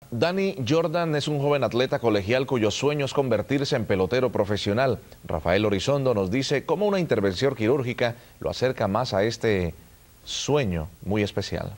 Danny Jordan es un joven atleta colegial cuyo sueño es convertirse en pelotero profesional. Rafael Orizondo nos dice cómo una intervención quirúrgica lo acerca más a este sueño muy especial.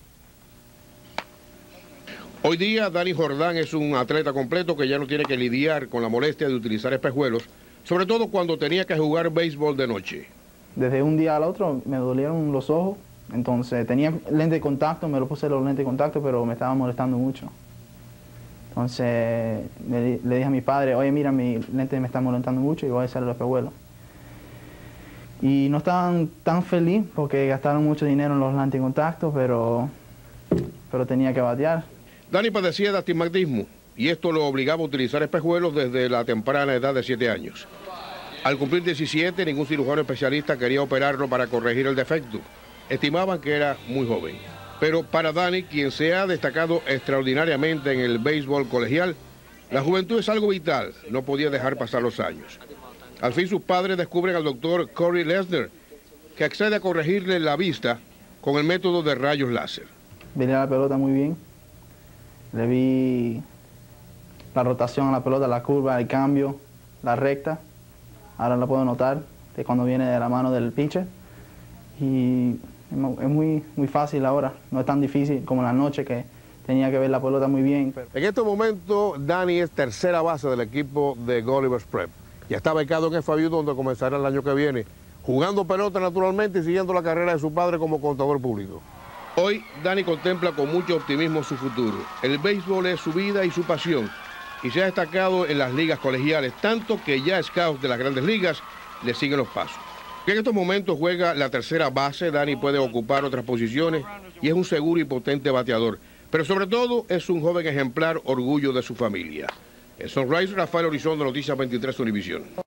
Hoy día Danny Jordan es un atleta completo que ya no tiene que lidiar con la molestia de utilizar espejuelos, sobre todo cuando tenía que jugar béisbol de noche. Desde un día al otro me dolieron los ojos, entonces tenía lente de contacto, me lo puse los lentes de contacto, pero me estaba molestando mucho. Entonces le dije a mi padre, oye, mira, mi lente me está molestando mucho y voy a hacer los espejuelos. Y no estaban tan feliz porque gastaron mucho dinero en los lentes de contacto, pero tenía que batear. Danny padecía de astigmatismo y esto lo obligaba a utilizar espejuelos desde la temprana edad de 7 años. Al cumplir 17, ningún cirujano especialista quería operarlo para corregir el defecto. Estimaban que era muy joven. Pero para Danny, quien se ha destacado extraordinariamente en el béisbol colegial, la juventud es algo vital, no podía dejar pasar los años. Al fin sus padres descubren al doctor Corey Lesnar, que accede a corregirle la vista con el método de rayos láser. Vi la pelota muy bien, le vi la rotación a la pelota, la curva, el cambio, la recta. Ahora la puedo notar de cuando viene de la mano del pitcher. Y es muy fácil ahora, no es tan difícil como en la noche que tenía que ver la pelota muy bien. En este momento, Danny es tercera base del equipo de Gulliver's Prep. Ya está becado en FAU, donde comenzará el año que viene, jugando pelota naturalmente y siguiendo la carrera de su padre como contador público. Hoy, Danny contempla con mucho optimismo su futuro. El béisbol es su vida y su pasión, y se ha destacado en las ligas colegiales, tanto que ya scouts de las grandes ligas le siguen los pasos. En estos momentos juega la tercera base, Danny puede ocupar otras posiciones y es un seguro y potente bateador. Pero sobre todo es un joven ejemplar, orgullo de su familia. En Sunrise, Rafael Orizondo, Noticias 23 Univisión.